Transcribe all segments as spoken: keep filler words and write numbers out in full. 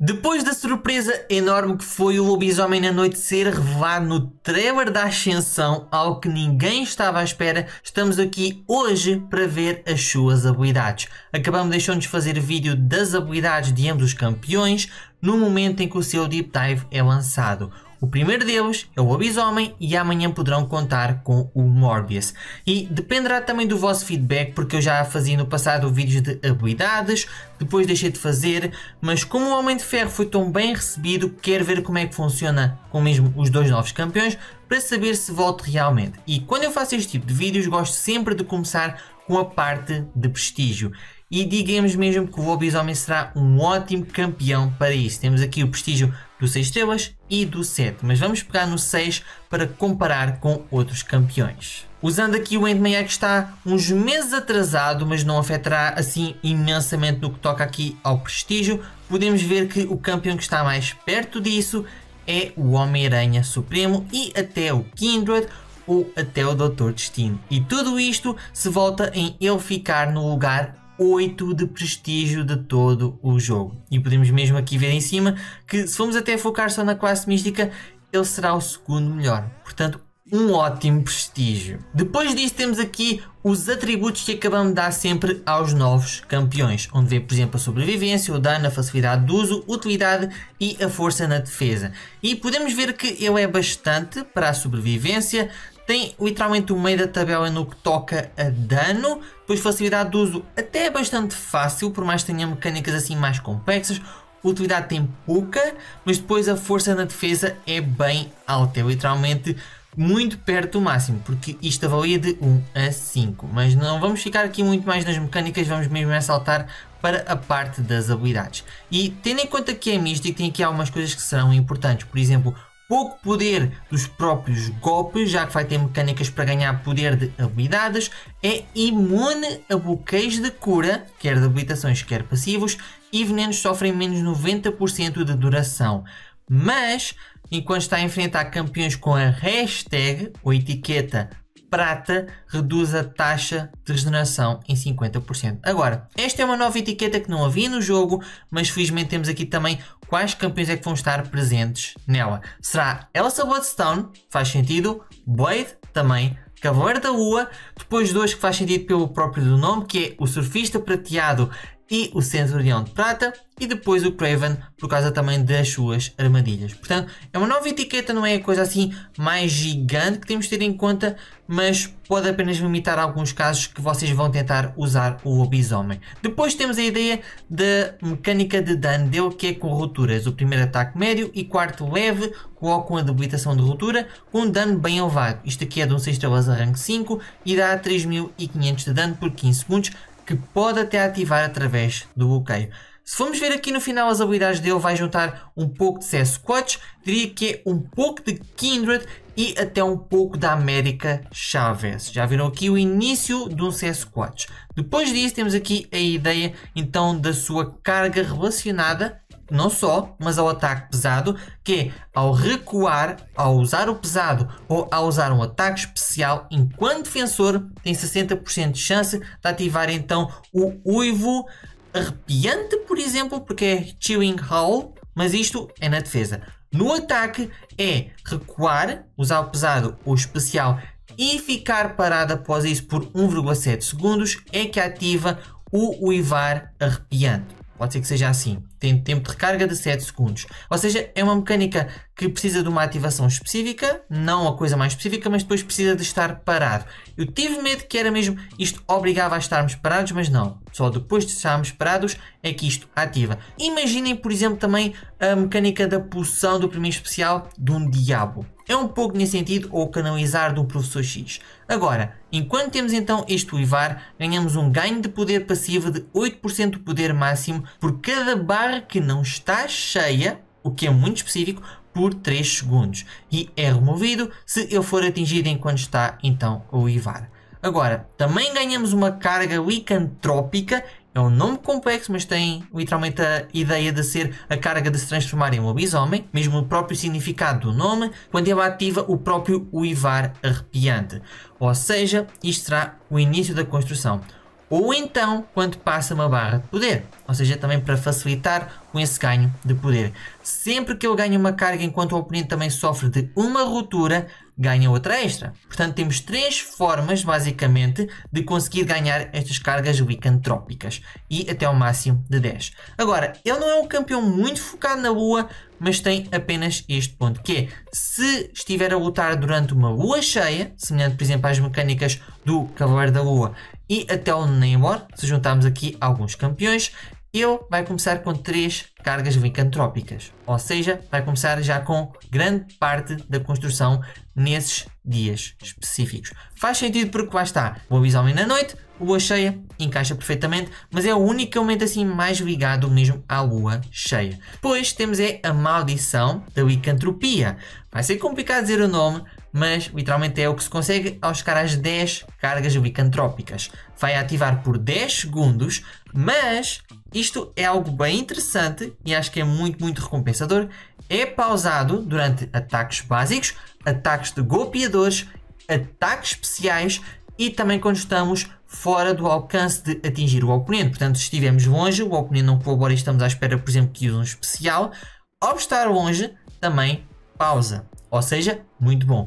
Depois da surpresa enorme que foi o lobisomem na noite ser revelado no trailer da Ascensão, algo que ninguém estava à espera, estamos aqui hoje para ver as suas habilidades. Acabamos deixando-nos fazer vídeo das habilidades de ambos os campeões no momento em que o seu Deep Dive é lançado. O primeiro deles é o lobisomem e amanhã poderão contar com o Morbius. E dependerá também do vosso feedback, porque eu já fazia no passado vídeos de habilidades, depois deixei de fazer, mas como o Homem de Ferro foi tão bem recebido, quero ver como é que funciona com mesmo os dois novos campeões, para saber se volto realmente. E quando eu faço este tipo de vídeos, gosto sempre de começar com a parte de prestígio. E digamos mesmo que o lobisomem será um ótimo campeão para isso. Temos aqui o prestígio do seis estrelas e do sete, mas vamos pegar no seis para comparar com outros campeões. Usando aqui o Endmeier, que está uns meses atrasado, mas não afetará assim imensamente no que toca aqui ao prestígio, podemos ver que o campeão que está mais perto disso é o Homem-Aranha Supremo e até o Kindred ou até o Doutor Destino. E tudo isto se volta em ele ficar no lugar oito de prestígio de todo o jogo. E podemos mesmo aqui ver em cima que se formos até focar só na classe mística, ele será o segundo melhor. Portanto, um ótimo prestígio. Depois disso temos aqui os atributos que acabamos de dar sempre aos novos campeões, onde vê, por exemplo, a sobrevivência, o dano, a facilidade de uso, utilidade e a força na defesa. E podemos ver que ele é bastante para a sobrevivência. Tem literalmente o meio da tabela no que toca a dano, depois facilidade de uso até é bastante fácil, por mais que tenha mecânicas assim mais complexas. Utilidade tem pouca, mas depois a força na defesa é bem alta, é literalmente muito perto do máximo, porque isto avalia de um a cinco. Mas não vamos ficar aqui muito mais nas mecânicas, vamos mesmo saltar para a parte das habilidades. E tendo em conta que é místico, tem aqui algumas coisas que serão importantes, por exemplo, pouco poder dos próprios golpes, já que vai ter mecânicas para ganhar poder de habilidades, é imune a bloqueios de cura, quer de habilitações, quer passivos, e venenos sofrem menos noventa por cento de duração. Mas, enquanto está a enfrentar campeões com a hashtag ou etiqueta prata, reduz a taxa de regeneração em cinquenta por cento. Agora, esta é uma nova etiqueta que não havia no jogo, mas felizmente temos aqui também quais campeões é que vão estar presentes nela. Será Elsa Bloodstone, faz sentido, Blade também, Cavaleiro da Lua, depois dois que faz sentido pelo próprio do nome, que é o Surfista Prateado e o Centurião de Prata, e depois o Craven, por causa também das suas armadilhas. Portanto, é uma nova etiqueta, não é a coisa assim mais gigante que temos de ter em conta, mas pode apenas limitar alguns casos que vocês vão tentar usar o lobisomem. Depois temos a ideia da mecânica de dano dele, que é com rupturas. O primeiro ataque médio e quarto leve, colocam a debilitação de ruptura com dano bem elevado. Isto aqui é de um seis estrelas a rank cinco e dá três mil e quinhentos de dano por quinze segundos, que pode até ativar através do bloqueio. Se formos ver aqui no final as habilidades dele, vai juntar um pouco de C S Squatch, diria que é um pouco de Kindred e até um pouco da América Chavez. Já viram aqui o início de um C S Squatch. Depois disso temos aqui a ideia então da sua carga relacionada, não só, mas ao ataque pesado, que é ao recuar, ao usar o pesado ou ao usar um ataque especial, enquanto defensor tem sessenta por cento de chance de ativar então o uivo arrepiante, por exemplo, porque é Chilling Howl, mas isto é na defesa. No ataque é recuar, usar o pesado ou especial e ficar parado após isso por um vírgula sete segundos, é que ativa o uivar arrepiante. Pode ser que seja assim. Tem tempo de recarga de sete segundos. Ou seja, é uma mecânica que precisa de uma ativação específica, não a coisa mais específica, mas depois precisa de estar parado. Eu tive medo que era mesmo isto obrigava a estarmos parados, mas não. Só depois de estarmos parados é que isto ativa. Imaginem, por exemplo, também a mecânica da poção do primeiro especial de um diabo. É um pouco nesse sentido, ou canalizar do Professor X. Agora, enquanto temos então este uivar, ganhamos um ganho de poder passivo de oito por cento do poder máximo por cada barra que não está cheia, o que é muito específico, por três segundos. E é removido se ele for atingido enquanto está então a uivar. Agora, também ganhamos uma carga licantrópica. É um nome complexo, mas tem literalmente a ideia de ser a carga de se transformar em lobisomem, mesmo o próprio significado do nome, quando ele ativa o próprio uivar arrepiante. Ou seja, isto será o início da construção. ou então quando passa uma barra de poder, ou seja, também para facilitar com esse ganho de poder. Sempre que ele ganha uma carga enquanto o oponente também sofre de uma ruptura, ganha outra extra. Portanto, temos três formas, basicamente, de conseguir ganhar estas cargas licantrópicas e até ao máximo de dez. Agora, ele não é um campeão muito focado na lua, mas tem apenas este ponto, que é, se estiver a lutar durante uma lua cheia, semelhante, por exemplo, às mecânicas do Cavaleiro da Lua e até o Namor, se juntarmos aqui alguns campeões, ele vai começar com três cargas licantrópicas, ou seja, vai começar já com grande parte da construção nesses dias específicos. Faz sentido porque lá está, o lobisomem na noite, lua cheia, encaixa perfeitamente, mas é o único momento assim mais ligado mesmo à lua cheia. Depois temos é a maldição da licantropia. Vai ser complicado dizer o nome, mas literalmente é o que se consegue ao chegar às dez cargas licantrópicas. Vai ativar por dez segundos, mas isto é algo bem interessante e acho que é muito, muito recompensador. É pausado durante ataques básicos, ataques de golpeadores, ataques especiais e também quando estamos fora do alcance de atingir o oponente. Portanto, se estivermos longe, o oponente não colabora e estamos à espera, por exemplo, que use um especial. Ao estar longe, também pausa. Ou seja, muito bom.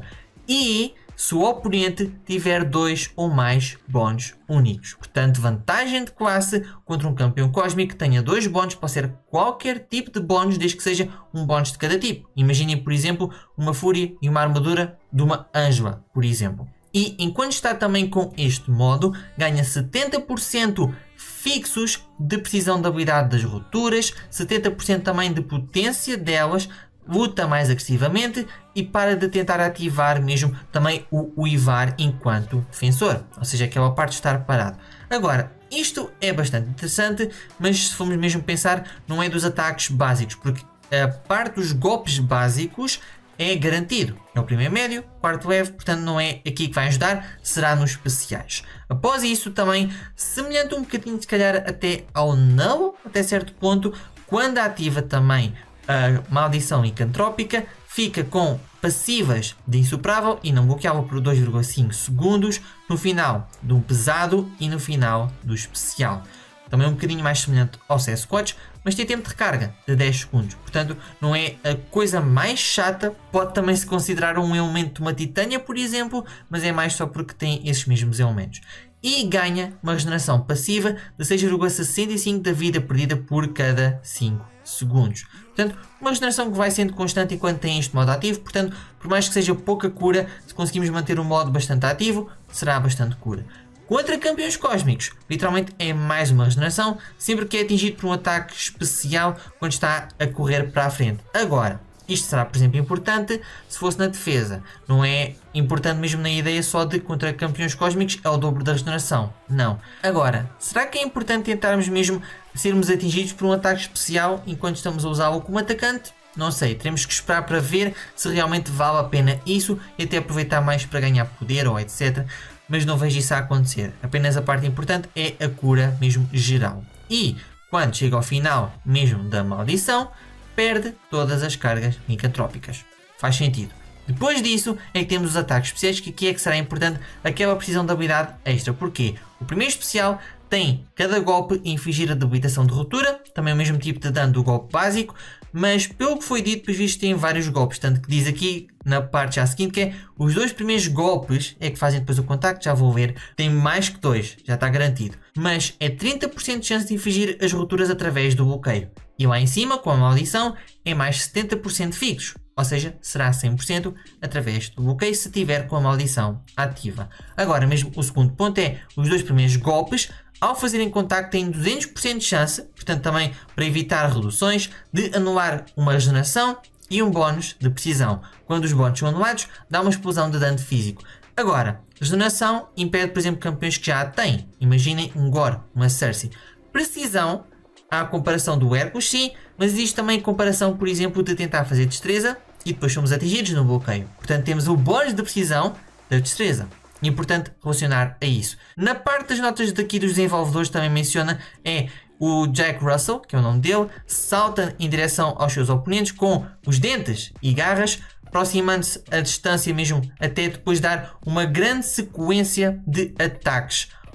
E se o oponente tiver dois ou mais bónus únicos. Portanto, vantagem de classe contra um campeão cósmico que tenha dois bónus, pode ser qualquer tipo de bónus, desde que seja um bónus de cada tipo. Imaginem, por exemplo, uma fúria e uma armadura de uma Ângela, por exemplo. E enquanto está também com este modo, ganha setenta por cento fixos de precisão da habilidade das rupturas, setenta por cento também de potência delas, luta mais agressivamente e para de tentar ativar mesmo também o uivar enquanto defensor, ou seja, aquela parte de estar parado. Agora, isto é bastante interessante, mas se formos mesmo pensar, não é dos ataques básicos, porque a parte dos golpes básicos é garantido. É o primeiro médio, quarto leve, portanto não é aqui que vai ajudar, será nos especiais. Após isso também, semelhante um bocadinho se calhar até ao Null, até certo ponto, quando ativa também a maldição licantrópica, fica com passivas de insuperável e não bloqueável por dois vírgula cinco segundos no final de um pesado e no final do especial. Também um bocadinho mais semelhante ao C S Quads, mas tem tempo de recarga de dez segundos. Portanto, não é a coisa mais chata. Pode também se considerar um elemento de uma titânia, por exemplo, mas é mais só porque tem esses mesmos elementos. E ganha uma regeneração passiva de seis vírgula sessenta e cinco da vida perdida por cada cinco segundos. Portanto, uma regeneração que vai sendo constante enquanto tem este modo ativo. Portanto, por mais que seja pouca cura, se conseguimos manter o modo bastante ativo, será bastante cura. Contra campeões cósmicos, literalmente é mais uma regeneração, sempre que é atingido por um ataque especial quando está a correr para a frente. Agora, isto será, por exemplo, importante se fosse na defesa. Não é importante mesmo na ideia só de contra campeões cósmicos é o dobro da regeneração. Não. Agora, será que é importante tentarmos mesmo sermos atingidos por um ataque especial enquanto estamos a usá-lo como atacante? Não sei, teremos que esperar para ver se realmente vale a pena isso e até aproveitar mais para ganhar poder ou etcétera. Mas não vejo isso a acontecer. Apenas a parte importante é a cura mesmo geral. E quando chega ao final mesmo da maldição, perde todas as cargas licantrópicas. Faz sentido. Depois disso é que temos os ataques especiais, que aqui é que será importante aquela precisão de habilidade extra. Porquê? O primeiro especial tem cada golpe infligir a debilitação de ruptura, também o mesmo tipo de dano do golpe básico, mas pelo que foi dito, depois visto tem vários golpes, tanto que diz aqui na parte já seguinte que é os dois primeiros golpes é que fazem depois o contacto, já vou ver, tem mais que dois, já está garantido, mas é trinta por cento de chance de infligir as rupturas através do bloqueio, e lá em cima, com a maldição, é mais setenta por cento fixos, ou seja, será cem por cento através do bloqueio se tiver com a maldição ativa. Agora mesmo o segundo ponto é os dois primeiros golpes, ao fazerem contacto têm duzentos por cento de chance, portanto também para evitar reduções, de anular uma regeneração e um bónus de precisão. Quando os bónus são anulados, dá uma explosão de dano físico. Agora, regeneração impede, por exemplo, campeões que já a têm. Imaginem um Gore, uma Cersei. Precisão, há a comparação do Hércules, sim, mas existe também comparação, por exemplo, de tentar fazer destreza e depois somos atingidos no bloqueio. Portanto, temos o bónus de precisão da destreza. Importante relacionar a isso. Na parte das notas daqui dos desenvolvedores também menciona é o Jack Russell, que é o nome dele, salta em direção aos seus oponentes com os dentes e garras, aproximando-se a distância mesmo até depois dar uma grande sequência de ataques.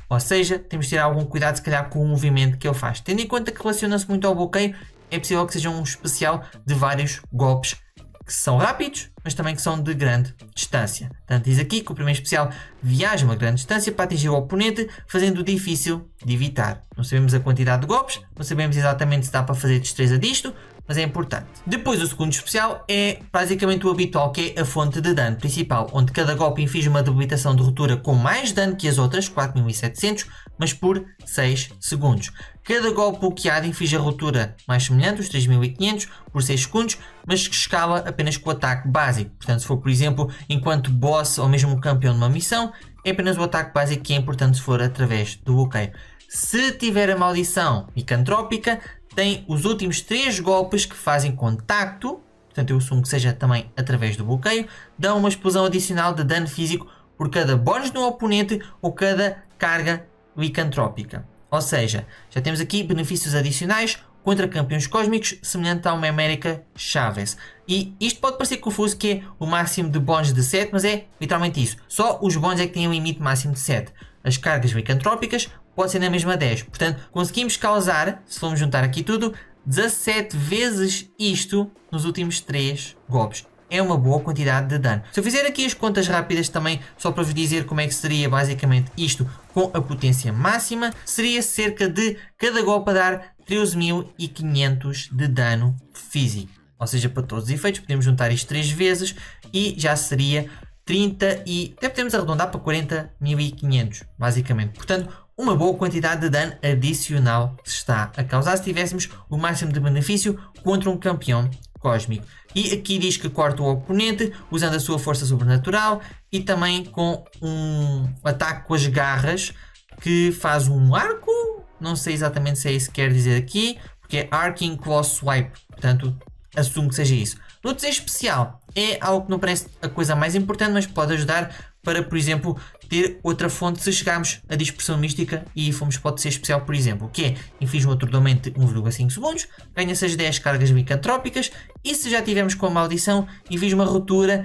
Ou seja, temos de ter algum cuidado se calhar com o movimento que ele faz. Tendo em conta que relaciona-se muito ao bloqueio, é possível que seja um especial de vários golpes que são rápidos, mas também que são de grande distância. Portanto, diz aqui que o primeiro especial viaja uma grande distância para atingir o oponente, fazendo-o difícil de evitar. Não sabemos a quantidade de golpes, não sabemos exatamente se dá para fazer destreza disto, mas é importante. Depois o segundo especial é basicamente o habitual, que é a fonte de dano principal, onde cada golpe inflige uma debilitação de ruptura com mais dano que as outras, quatro mil e setecentos, mas por seis segundos. Cada golpe bloqueado inflige a ruptura mais semelhante, os três mil e quinhentos, por seis segundos, mas que escala apenas com o ataque básico. Portanto, se for, por exemplo, enquanto boss ou mesmo campeão de uma missão, é apenas o ataque básico que é importante se for através do bloqueio. Se tiver a maldição micantrópica, tem os últimos três golpes que fazem contacto, portanto eu assumo que seja também através do bloqueio, dão uma explosão adicional de dano físico por cada bónus no oponente ou cada carga licantrópica. Ou seja, já temos aqui benefícios adicionais contra campeões cósmicos, semelhante ao América Chaves. E isto pode parecer confuso, que é o máximo de bónus de sete, mas é literalmente isso. Só os bónus é que têm um limite máximo de sete. As cargas licantrópicas pode ser na mesma dez. Portanto, conseguimos causar, se formos juntar aqui tudo, dezassete vezes isto nos últimos três golpes. É uma boa quantidade de dano. Se eu fizer aqui as contas rápidas também, só para vos dizer como é que seria basicamente isto com a potência máxima, seria cerca de cada golpe a dar treze mil e quinhentos de dano físico. Ou seja, para todos os efeitos, podemos juntar isto três vezes e já seria trinta e... até podemos arredondar para quarenta mil e quinhentos, basicamente. Portanto, uma boa quantidade de dano adicional se está a causar se tivéssemos o máximo de benefício contra um campeão cósmico. E aqui diz que corta o oponente usando a sua força sobrenatural e também com um ataque com as garras que faz um arco. Não sei exatamente se é isso que quer dizer aqui, porque é Arcing Claw Swipe, portanto assumo que seja isso. No desejo especial é algo que não parece a coisa mais importante, mas pode ajudar para, por exemplo, ter outra fonte se chegarmos à dispersão mística e fomos para o desejo especial, por exemplo, que é inflige um aturdamento de um vírgula cinco segundos, ganha-se as dez cargas micantrópicas e se já tivermos com a maldição, inflige uma ruptura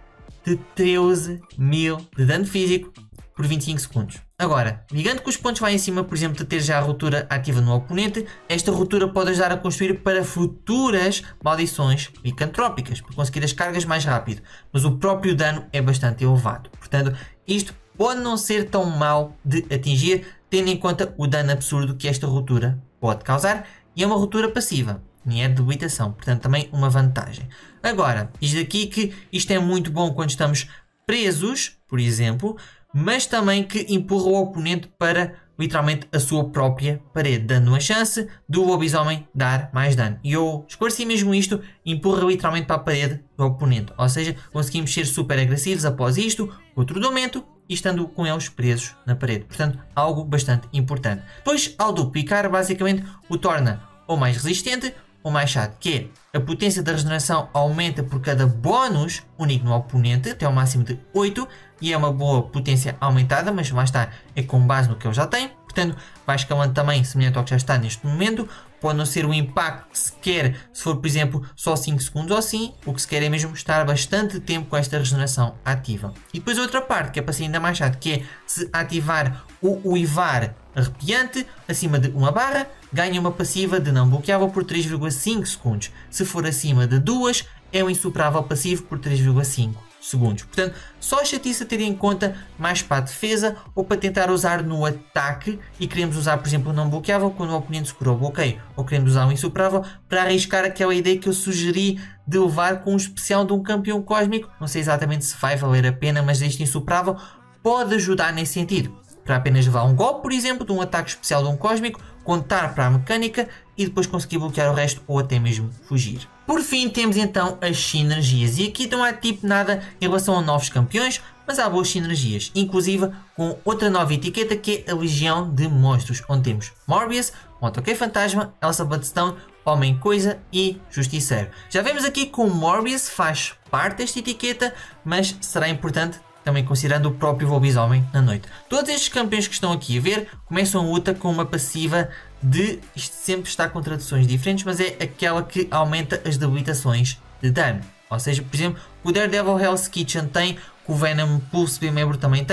de treze mil de dano físico por vinte e cinco segundos. Agora, ligando que os pontos vai em cima, por exemplo, de ter já a ruptura ativa no oponente, esta ruptura pode ajudar a construir para futuras maldições licantrópicas, para conseguir as cargas mais rápido, mas o próprio dano é bastante elevado. Portanto, isto pode não ser tão mau de atingir, tendo em conta o dano absurdo que esta ruptura pode causar, e é uma ruptura passiva, nem é de debilitação, portanto também uma vantagem. Agora, diz aqui que isto é muito bom quando estamos presos, por exemplo, mas também que empurra o oponente para literalmente a sua própria parede, dando uma chance do lobisomem dar mais dano. E eu esclareci mesmo isto, empurra literalmente para a parede do oponente. Ou seja, conseguimos ser super agressivos após isto, outro momento, e estando com eles presos na parede. Portanto, algo bastante importante. Depois, ao duplicar, basicamente o torna ou mais resistente ou mais chato, que é a potência da regeneração aumenta por cada bónus único no oponente, até ao máximo de oito, e é uma boa potência aumentada, mas lá está, é com base no que ele já tem, portanto vai escalando também semelhante ao que já está neste momento. Pode não ser o impacto que se quer se for, por exemplo, só cinco segundos ou assim, o que se quer é mesmo estar bastante tempo com esta regeneração ativa. E depois outra parte, que é para ser ainda mais chato, que é se ativar o uivar arrepiante acima de uma barra, ganha uma passiva de não bloqueável por três vírgula cinco segundos. Se for acima de duas, é um insuperável passivo por três vírgula cinco segundos. Portanto, só a chatice a ter em conta mais para a defesa ou para tentar usar no ataque e queremos usar, por exemplo, o não bloqueável quando o oponente segura o bloqueio, ou queremos usar um insuperável para arriscar aquela ideia que eu sugeri de levar com um especial de um campeão cósmico. Não sei exatamente se vai valer a pena, mas este insuperável pode ajudar nesse sentido. Para apenas levar um golpe, por exemplo, de um ataque especial de um cósmico, contar para a mecânica e depois conseguir bloquear o resto ou até mesmo fugir. Por fim, temos então as sinergias, e aqui não há tipo nada em relação a novos campeões, mas há boas sinergias, inclusive com outra nova etiqueta que é a Legião de Monstros, onde temos Morbius, Motoqueiro Fantasma, Elsa Bloodstone, Homem Coisa e Justiceiro. Já vemos aqui que o Morbius faz parte desta etiqueta, mas será importante também considerando o próprio lobisomem na noite. Todos estes campeões que estão aqui a ver começam a luta com uma passiva de... isto sempre está com traduções diferentes, mas é aquela que aumenta as debilitações de dano. Ou seja, por exemplo, o Daredevil Hell's Kitchen tem, o Venom Pulse Beam também tem,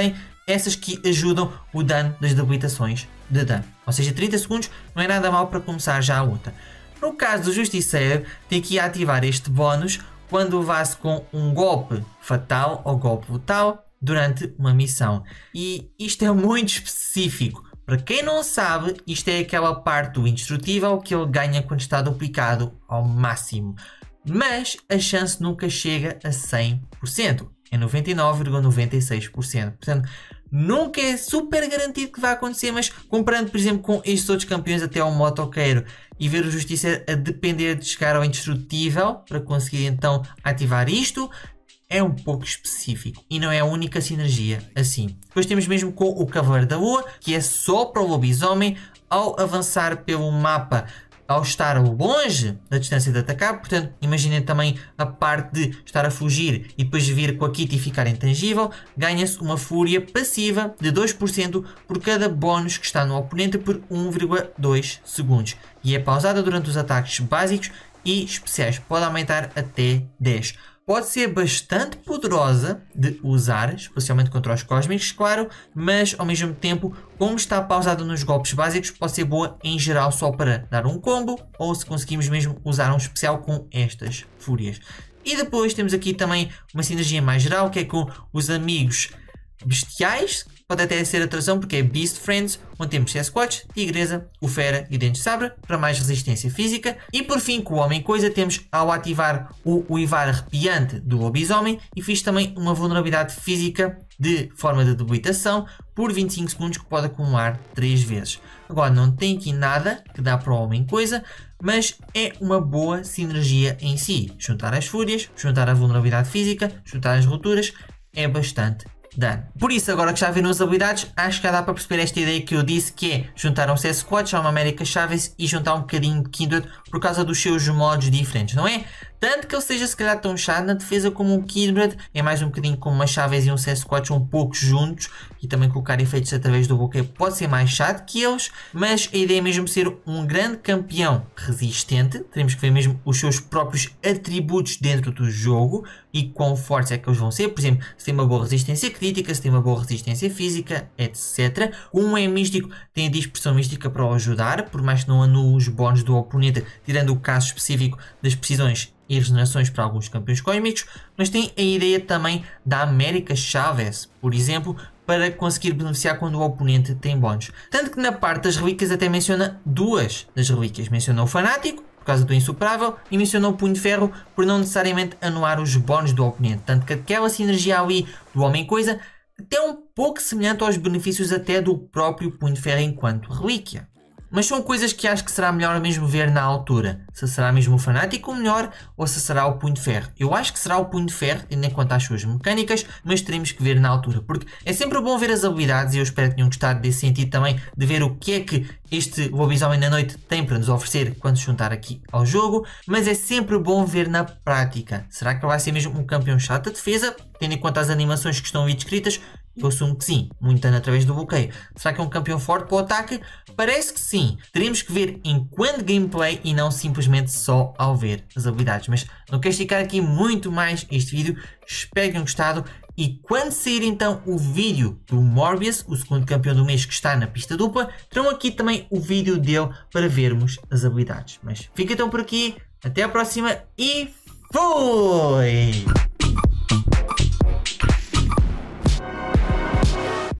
essas que ajudam o dano das debilitações de dano. Ou seja, trinta segundos não é nada mal para começar já a luta. No caso do Justiceiro, tem que ativar este bónus quando levasse com um golpe fatal ou golpe letal durante uma missão. E isto é muito específico. Para quem não sabe, isto é aquela parte do indestrutível que ele ganha quando está duplicado ao máximo. Mas a chance nunca chega a cem por cento. É noventa e nove vírgula noventa e seis por cento. Portanto, nunca é super garantido que vai acontecer, mas comparando, por exemplo, com estes outros campeões até ao motoqueiro e ver o Justiceiro a depender de chegar ao indestrutível para conseguir então ativar isto, é um pouco específico e não é a única sinergia assim. Depois temos mesmo com o Cavaleiro da Lua, que é só para o lobisomem ao avançar pelo mapa, ao estar longe da distância de atacar. Portanto, imaginem também a parte de estar a fugir e depois vir com a kit e ficar intangível. Ganha-se uma fúria passiva de dois por cento por cada bónus que está no oponente por um vírgula dois segundos. E é pausada durante os ataques básicos e especiais. Pode aumentar até dez. Pode ser bastante poderosa de usar, especialmente contra os cósmicos, claro, mas ao mesmo tempo, como está pausada nos golpes básicos, pode ser boa em geral só para dar um combo, ou se conseguimos mesmo usar um especial com estas fúrias. E depois temos aqui também uma sinergia mais geral, que é com os amigos bestiais. Pode até ser atração porque é Beast Friends, onde temos Sasquatch, Tigresa, o Fera e Dentes de Sabre para mais resistência física. E por fim, com o Homem Coisa, temos ao ativar o Uivar Arrepiante do Lobisomem e fiz também uma vulnerabilidade física de forma de debilitação por vinte e cinco segundos que pode acumular três vezes. Agora não tem aqui nada que dá para o Homem Coisa, mas é uma boa sinergia em si. Juntar as fúrias, juntar a vulnerabilidade física, juntar as rupturas, é bastante dano. Por isso, agora que já viram as habilidades, acho que já dá para perceber esta ideia que eu disse, que é juntar um Sasquatch a uma América Chaves e juntar um bocadinho de Kindred por causa dos seus modos diferentes, não é? Tanto que ele seja se calhar tão chato na defesa como um Kindred, é mais um bocadinho como uma Chaves e um Sasquatch um pouco juntos, e também colocar efeitos através do bloqueio pode ser mais chato que eles, mas a ideia é mesmo ser um grande campeão resistente. Teremos que ver mesmo os seus próprios atributos dentro do jogo e quão fortes é que eles vão ser. Por exemplo, se tem uma boa resistência crítica, se tem uma boa resistência física, etcétera. Um é místico, tem a dispersão mística para o ajudar, por mais que não anule os bónus do oponente, tirando o caso específico das precisões e regenerações para alguns campeões cósmicos, mas tem a ideia também da América Chaves, por exemplo, para conseguir beneficiar quando o oponente tem bónus. Tanto que na parte das relíquias até menciona duas das relíquias. Menciona o Fanático, por causa do Insuperável, e menciona o Punho de Ferro, por não necessariamente anular os bónus do oponente. Tanto que aquela sinergia ali do Homem-Coisa até é um pouco semelhante aos benefícios até do próprio Punho de Ferro enquanto relíquia. Mas são coisas que acho que será melhor mesmo ver na altura. Se será mesmo o Fanático o melhor ou se será o Punho de Ferro. Eu acho que será o Punho de Ferro, tendo em conta as suas mecânicas, mas teremos que ver na altura. Porque é sempre bom ver as habilidades e eu espero que tenham gostado desse sentido também, de ver o que é que este Lobisomem da Noite tem para nos oferecer quando se juntar aqui ao jogo. Mas é sempre bom ver na prática. Será que vai ser mesmo um campeão chato de defesa? Tendo em conta as animações que estão ali descritas, eu assumo que sim, muito dano através do bloqueio. Será que é um campeão forte para o ataque? Parece que sim. Teremos que ver enquanto gameplay e não simplesmente só ao ver as habilidades. Mas não quero esticar aqui muito mais este vídeo. Espero que tenham gostado. E quando sair então o vídeo do Morbius, o segundo campeão do mês que está na pista dupla, terão aqui também o vídeo dele para vermos as habilidades. Mas fica então por aqui. Até a próxima e fui!